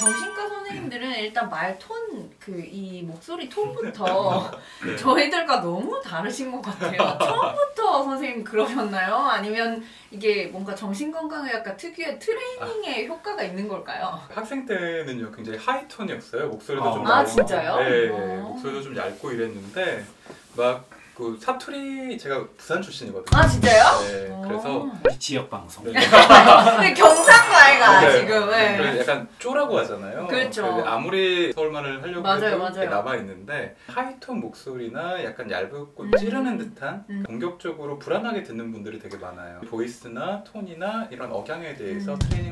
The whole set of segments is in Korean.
정신과 선생님들은 일단 말톤 이 목소리 톤부터 저희들과 너무 다르신 것 같아요. 처음부터 선생님 그러셨나요? 아니면 이게 뭔가 정신건강의학과 특유의 트레이닝에 효과가 있는 걸까요? 학생 때는요 굉장히 하이톤이었어요. 목소리도 좀 얇고. 진짜요? 네, 목소리도 좀 얇고 이랬는데 막 그 사투리 제가 부산 출신이거든요. 아 진짜요? 네, 그래서 지역 방송. 네. 근데 경상도아이가 네. 지금. 네. 약간 쪼라고 하잖아요. 그렇죠. 아무리 서울말을 하려고 맞아요, 해도 남아 있는데 하이톤 목소리나 약간 얇고 찌르는 듯한 공격적으로 불안하게 듣는 분들이 되게 많아요. 보이스나 톤이나 이런 억양에 대해서 트레이닝을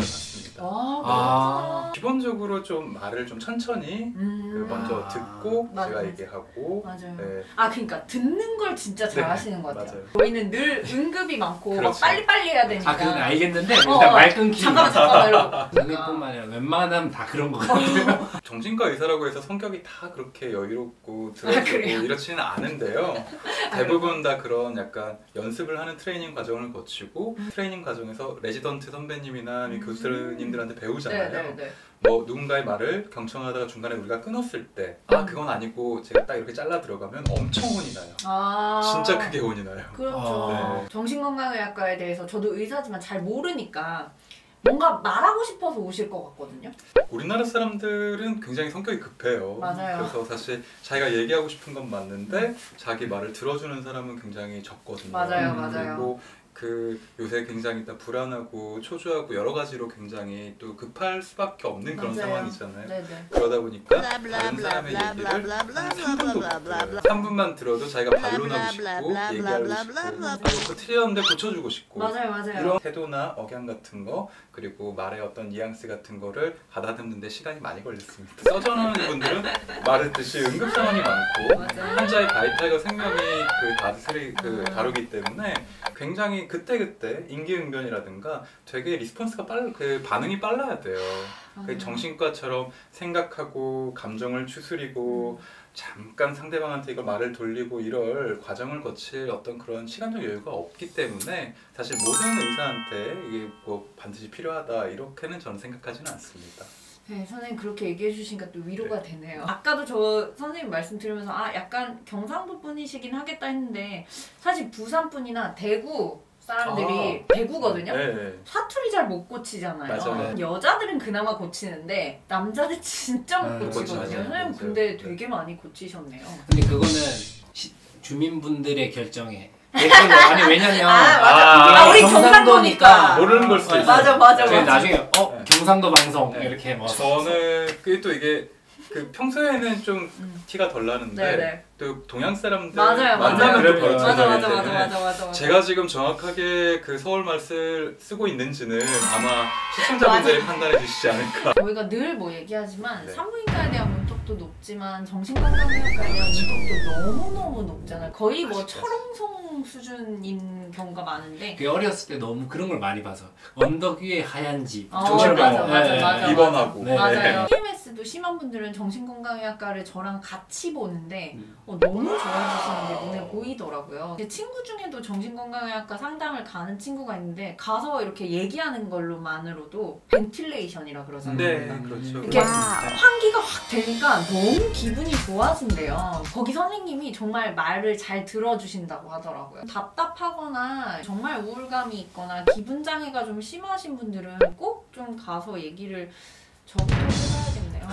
받습니다. 기본적으로 좀 말을 좀 천천히 먼저 듣고 제가 얘기하고. 맞아요. 네. 그러니까 듣는 걸 진짜 잘 하시는 것 같아요. 맞아요. 저희는 늘 응급이 많고 그렇죠. 막 빨리빨리 해야 되니까. 그건 알겠는데 일단 말 끊기. 잠깐만 이러고. 선생님뿐만 아니라 웬만하면 다 그런 거 같아요. 정신과 의사라고 해서 성격이 다 그렇게 여유롭고 들어주고 이렇지는 않은데요. 대부분 다 그런 약간 연습을 하는 트레이닝 과정을 거치고 트레이닝 과정에서 레지던트 선배님이나 교수님들한테 배우잖아요. 뭐 누군가의 말을 경청하다가 중간에 우리가 끊었을 때 그건 아니고 제가 딱 이렇게 잘라 들어가면 엄청 혼이 나요. 진짜 크게 혼이 나요. 그렇죠. 네. 정신건강의학과에 대해서 저도 의사지만 잘 모르니까 뭔가 말하고 싶어서 오실 것 같거든요. 우리나라 사람들은 굉장히 성격이 급해요. 맞아요. 그래서 사실 자기가 얘기하고 싶은 건 맞는데 자기 말을 들어주는 사람은 굉장히 적거든요. 맞아요. 그리고 요새 굉장히 불안하고 초조하고 여러 가지로 굉장히 또 급할 수밖에 없는 그런 상황이잖아요. 네네. 그러다 보니까 다른 사람의 얘기를 한 3분도 못 들어요. 3분만 들어도 자기가 반론하고 싶고 얘기하고 싶고 그 틀렸는데 고쳐주고 싶고 맞아요. 이런 태도나 억양 같은 거 그리고 말의 어떤 뉘앙스 같은 거를 가다듬는데 시간이 많이 걸렸습니다. 서전하는 분들은 말했듯이 응급 상황이 많고 환자의 바이탈과 생명이 다루기 때문에 굉장히 그때그때 임기응변이라든가 되게 리스폰스가 반응이 빨라야 돼요. 정신과처럼 생각하고 감정을 추스리고 잠깐 상대방한테 이걸 말을 돌리고 이럴 과정을 거칠 어떤 그런 시간적 여유가 없기 때문에 사실 모든 의사한테 이게 뭐 반드시 필요하다 이렇게는 저는 생각하지는 않습니다. 네, 선생님 그렇게 얘기해 주시니까 또 위로가 되네요. 아까도 저 선생님 말씀 들으면서 약간 경상도 분이시긴 하겠다 했는데 사실 부산 분이나 대구 사람들이 대구거든요? 사투리 잘 못 고치잖아요. 맞아요. 여자들은 그나마 고치는데 남자들 진짜 못 고치거든요. 고치죠. 선생님 근데 되게 많이 고치셨네요. 근데 그거는 주민분들의 결정에 아니 왜냐면 우리 경상도니까 모르는 걸 수도 있어요. 맞아. 나중에 경상도 방송 이렇게 뭐 저는 또 이게 평소에는 좀 티가 덜 나는데 또 동양 사람들 만나면 또 바로 맞아. 제가 지금 정확하게 그 서울말 쓰고 있는지는 아마 시청자분들이 판단해 주시지 않을까. 저희가 늘 얘기하지만 산부인과에 대한 문턱도 높지만 정신건강의학과에 대한 문턱도 너무너무 높잖아요. 거의 철옹성 수준인 경우가 많은데 어렸을 때 너무 그런 걸 많이 봐서 언덕 위에 하얀 집 맞아. 입원하고 맞아요. PMS도 심한 분들은 정신건강의학과를 저랑 같이 보는데 너무 좋아하시는 게 눈에 보이더라고요. 제 친구 중에도 정신건강의학과 상담을 가는 친구가 있는데 가서 이렇게 얘기하는 걸로만으로도 벤틸레이션이라 그러잖아요. 네, 그렇죠. 이렇게 환기가 확 되니까 너무 기분이 좋아진대요. 거기 선생님이 정말 말을 잘 들어주신다고 하더라고요. 답답하거나 정말 우울감이 있거나 기분 장애가 좀 심하신 분들은 꼭 좀 가서 얘기를 저부터 해봐야겠네요.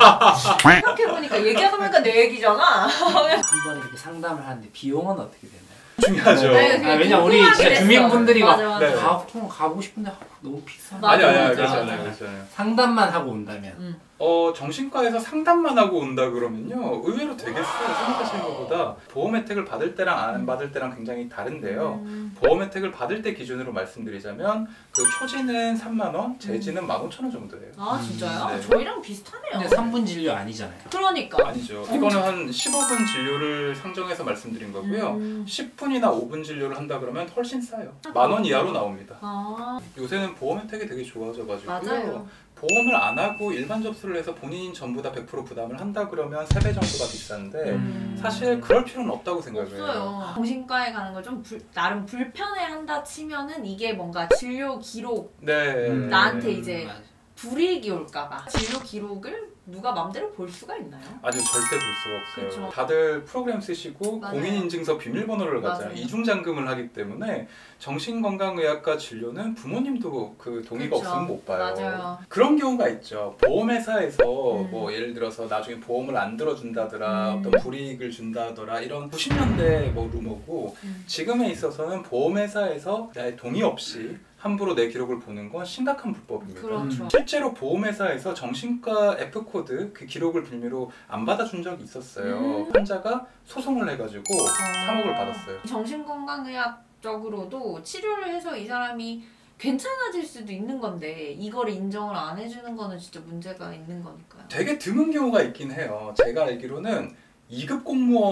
생각해보니까 얘기하다 보니까 내 얘기잖아. 한번 이렇게 상담을 하는데 비용은 어떻게 되나요? 중요하죠. 왜냐면 우리 진짜 주민분들이 가고 싶은데 너무 비싸. 아니요. 그렇잖아요. 상담만 하고 온다면 정신과에서 상담만 하고 온다 그러면요 의외로 되게 싸요. 생각하시는 것보다 보험 혜택을 받을 때랑 안 받을 때랑 굉장히 다른데요. 보험 혜택을 받을 때 기준으로 말씀드리자면 초지는 3만 원, 재지는 15,000원 정도예요. 진짜요? 네. 저희랑 비슷하네요. 근데 3분 진료 아니잖아요. 그러니까. 아니죠. 이거는 한 15분 진료를 상정해서 말씀드린 거고요. 10분이나 5분 진료를 한다 그러면 훨씬 싸요. 10,000원 이하로 나옵니다. 요새는 보험 혜택이 되게 좋아져가지고요. 맞아요. 보험을 안 하고 일반 접수를 해서 본인 전부 다 100% 부담을 한다 그러면 3배 정도가 비싼데 사실 그럴 필요는 없다고 생각해요. 없어요. 정신과에 가는 걸 좀 나름 불편해한다 치면은 이게 뭔가 진료 기록 나한테 이제 불이익이 올까봐 진료 기록을 누가 맘대로 볼 수가 있나요? 아니요, 절대 볼 수가 없어요. 그쵸. 다들 프로그램 쓰시고 맞아요. 공인인증서 비밀번호를 가잖아요. 맞아요. 이중잠금을 하기 때문에 정신건강의학과 진료는 부모님도 그 동의가 그쵸. 없으면 못 봐요. 맞아요. 그런 경우가 있죠. 보험회사에서 뭐 예를 들어서 나중에 보험을 안 들어준다더라, 어떤 불이익을 준다더라, 이런 90년대 뭐 루머고 지금에 있어서는 보험회사에서 나의 동의 없이 함부로 내 기록을 보는 건 심각한 불법입니다. 그렇죠. 실제로 보험회사에서 정신과 F코드 그 기록을 빌미로 안 받아준 적이 있었어요. 환자가 소송을 해가지고 3억을 받았어요. 정신건강의학적으로도 치료를 해서 이 사람이 괜찮아질 수도 있는 건데 이걸 인정을 안 해주는 거는 진짜 문제가 있는 거니까요. 되게 드문 경우가 있긴 해요. 제가 알기로는 2급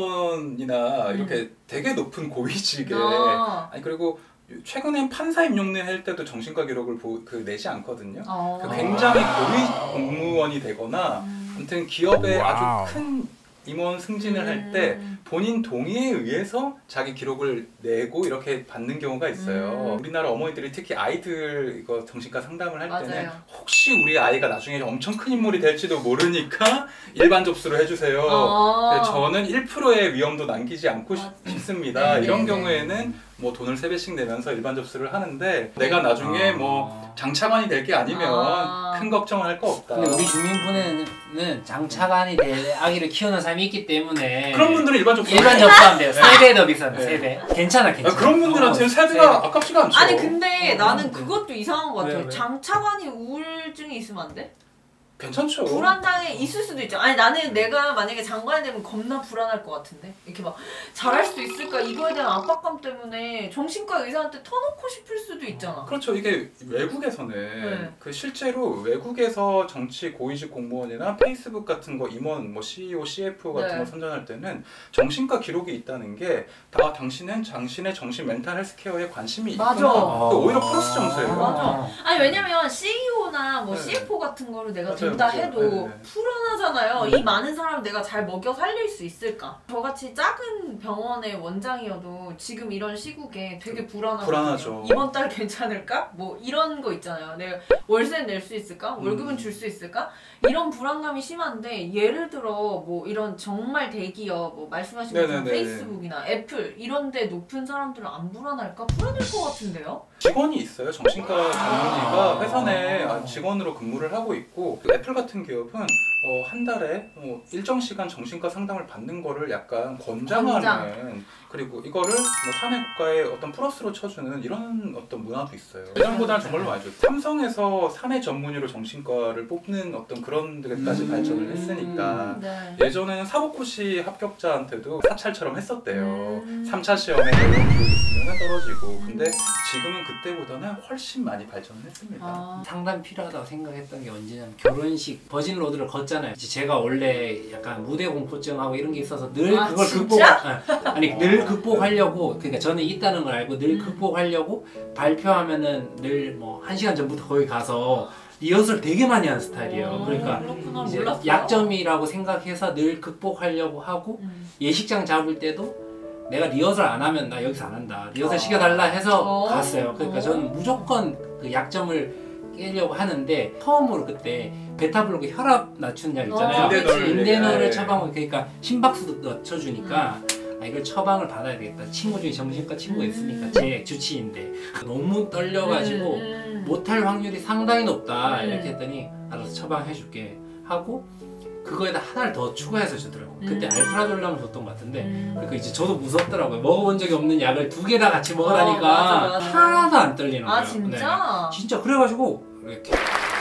공무원이나 이렇게 되게 높은 고위직에 아니 그리고 최근엔 판사 임용례 할 때도 정신과 기록을 내지 않거든요. 그 굉장히 고위 공무원이 되거나 아무튼 기업에 아주 큰 임원 승진을 할 때 본인 동의에 의해서 자기 기록을 내고 이렇게 받는 경우가 있어요. 우리나라 어머니들이 특히 아이들 이거 정신과 상담을 할 때는 맞아요. 혹시 우리 아이가 나중에 엄청 큰 인물이 될지도 모르니까 일반 접수를 해주세요. 저는 1%의 위험도 남기지 않고 싶습니다. 네네네. 이런 경우에는 뭐 돈을 3배씩 내면서 일반 접수를 하는데 내가 나중에 뭐 장차관이 될 게 아니면 큰 걱정을 할 거 없다. 근데 우리 주민분은 장차관이 될 아기를 키우는 사람이 있기 때문에 그런 분들은 일반 접수 일반 접수하면 돼요. 3배 더 비싸요. 3배. 괜찮아. 그런 분들한테는 3배가 아깝지가 않죠. 아니 근데 나는 그것도 이상한 것 같아요. 왜? 장차관이 우울증이 있으면 안 돼? 괜찮죠. 불안당에 있을 수도 있죠. 아니 나는 내가 만약에 장관이 되면 겁나 불안할 것 같은데 이렇게 막 잘할 수 있을까 이거에 대한 압박감 때문에 정신과 의사한테 터놓고 싶을 수도 있잖아. 그렇죠. 이게 외국에서는 그 실제로 외국에서 정치 고위직 공무원이나 페이스북 같은 거 임원 뭐 CEO, CFO 같은 거 선정할 때는 정신과 기록이 있다는 게 당신은 당신의 정신 멘탈 헬스케어에 관심이 있구나. 맞아. 오히려 플러스 점수예요. 맞아. 아니 왜냐면 CEO나 뭐 CFO 같은 거를 내가 된다 해도 불안하잖아요. 이 많은 사람 내가 잘 먹여 살릴 수 있을까? 저같이 작은 병원의 원장이어도 지금 이런 시국에 되게 불안하죠. 이번 달 괜찮을까? 뭐 이런 거 있잖아요. 내가 월세 낼 수 있을까? 월급은 줄 수 있을까? 이런 불안감이 심한데 예를 들어 뭐 이런 정말 대기업 뭐 말씀하신 것처럼 페이스북이나 애플 이런 데 높은 사람들은 안 불안할까? 불안할 것 같은데요? 직원이 있어요. 정신과 전문의가 회사 내 직원으로 근무를 하고 있고 애플 같은 기업은 한 달에 일정 시간 정신과 상담을 받는 거를 약간 권장하는 그리고 이거를 뭐 사내 국가의 어떤 플러스로 쳐주는 이런 어떤 문화도 있어요. 예전보다는 정말로 많이 좋죠. 삼성에서 사내 전문의로 정신과를 뽑는 어떤 그런 데까지 발전을 했으니까 예전에는 사법고시 합격자한테도 사찰처럼 했었대요. 3차 시험에 내용 기록이 있으면 떨어지고 근데 지금은 그때보다는 훨씬 많이 발전을 했습니다. 상담 필요하다고 생각했던 게 언제냐면 결혼식 버진 로드를 걷잖아요. 제가 원래 약간 무대 공포증하고 이런 게 있어서 늘 그걸 늘 극복하려고 그러니까 저는 있다는 걸 알고 늘 극복하려고 발표하면은 늘 뭐 1시간 전부터 거기 가서 리허설 되게 많이 하는 스타일이에요. 그러니까 이제 약점이라고 생각해서 늘 극복하려고 하고 예식장 잡을 때도 내가 리허설 안 하면 나 여기서 안 한다. 리허설 시켜달라 해서 갔어요. 그러니까 저는 무조건 그 약점을 깨려고 하는데 처음으로 그때 베타블로그 혈압 낮추는 약 있잖아요. 인데놀을 처방을 그러니까 심박수도 낮춰주니까 이걸 처방을 받아야 되겠다. 친구 중에 정신과 친구가 있으니까 제 주치의인데 너무 떨려가지고 못할 확률이 상당히 높다 이렇게 했더니 알아서 처방해줄게 하고 그거에다 하나를 더 추가해서 주더라고. 그때 알프라졸람을 줬던 것 같은데 그러니까 이제 저도 무섭더라고요. 먹어본 적이 없는 약을 2개 다 같이 먹으라니까 하나도 안 떨리는 거예요. 진짜? 진짜 그래가지고 이렇게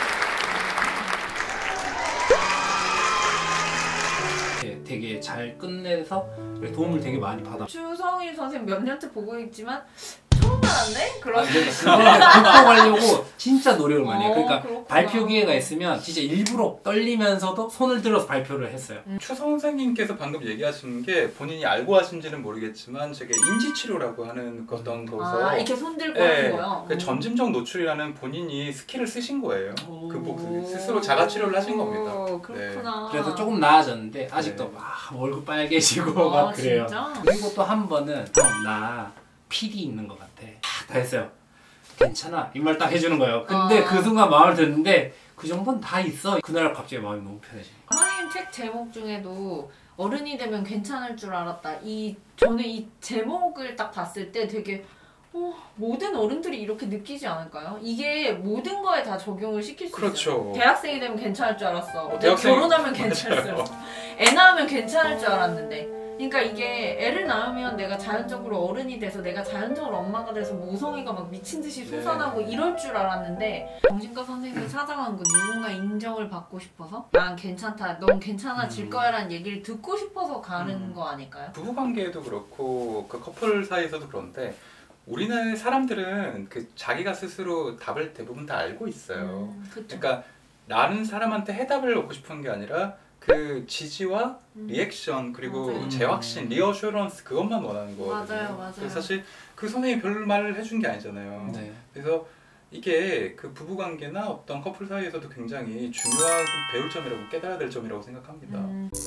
되게 잘 끝내서 도움을 되게 많이 받아. 추성일 선생님 몇 년째 보고 있지만 처음 알았네? 극복하려고 진짜 노력을 많이 해요. 그러니까 그렇구나. 발표 기회가 있으면 진짜 일부러 떨리면서도 손을 들어서 발표를 했어요. 추 선생님께서 방금 얘기하신 게 본인이 알고 하신지는 모르겠지만 저게 인지치료라고 하는 어떤 거서 이렇게 손 들고 하는 거요? 그 전짐적 노출이라는 본인이 스킬을 쓰신 거예요. 스스로 자가치료를 하신 겁니다. 그렇구나. 그래서 조금 나아졌는데 아직도 막 얼굴 빨개지고 막 그래요. 진짜? 그리고 또 한 번은 나 PD 있는 것 같아. 다 했어요. 괜찮아. 이 말 딱 해주는 거예요. 근데 그 순간 마음을 듣는데 그 정도는 다 있어. 그날 갑자기 마음이 너무 편해져. 선생님 책 제목 중에도 어른이 되면 괜찮을 줄 알았다. 저는 이 제목을 딱 봤을 때 되게 모든 어른들이 이렇게 느끼지 않을까요? 이게 모든 거에 다 적용을 시킬 수 그렇죠. 있어요. 대학생이 되면 괜찮을 줄 알았어. 대학생... 결혼하면 괜찮을 줄 알았어. 애 낳으면 괜찮을 줄 알았는데. 그러니까 이게 애를 낳으면 내가 자연적으로 어른이 돼서 내가 자연적으로 엄마가 돼서 모성애가 막 미친 듯이 솟아나고 이럴 줄 알았는데 정신과 선생님이 찾아간 건 누군가 인정을 받고 싶어서 난 괜찮다, 넌 괜찮아질 거야 라는 얘기를 듣고 싶어서 가는 거 아닐까요? 부부관계에도 그렇고 그 커플 사이에서도 그런데 우리는 사람들은 그 자기가 스스로 답을 대부분 다 알고 있어요. 그러니까 나는 사람한테 해답을 얻고 싶은 게 아니라 그 지지와 리액션 그리고 맞아요. 재확신, 리어슈런스 그것만 원하는 거거든요. 맞아요. 그래서 사실 그 선생님이 별 말을 해준 게 아니잖아요. 네. 그래서 이게 그 부부관계나 어떤 커플 사이에서도 굉장히 중요한 배울 점이라고 깨달아야 될 점이라고 생각합니다.